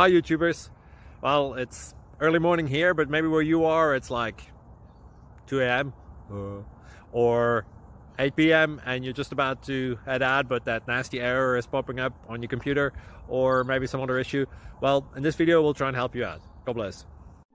Hi YouTubers. Well, it's early morning here, but maybe where you are it's like 2 a.m. or 8 p.m. and you're just about to head out, but that nasty error is popping up on your computer, or maybe some other issue. Well, in this video we'll try and help you out. God bless.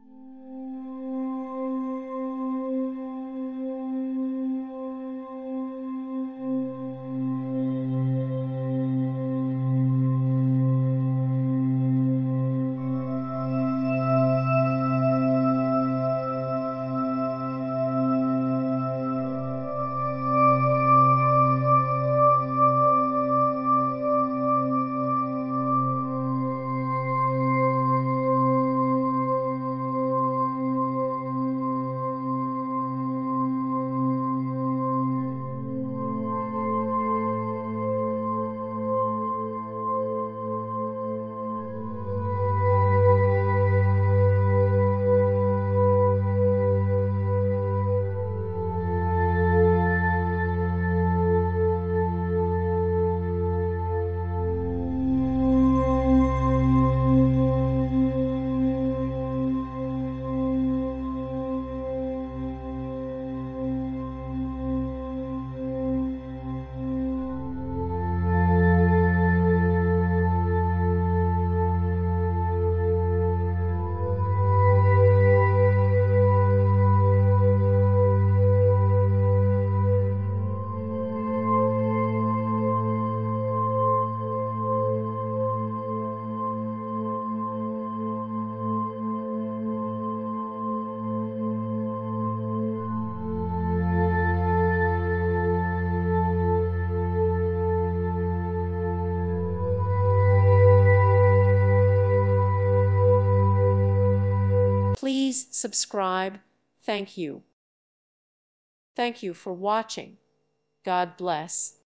Please subscribe. Thank you. Thank you for watching. God bless.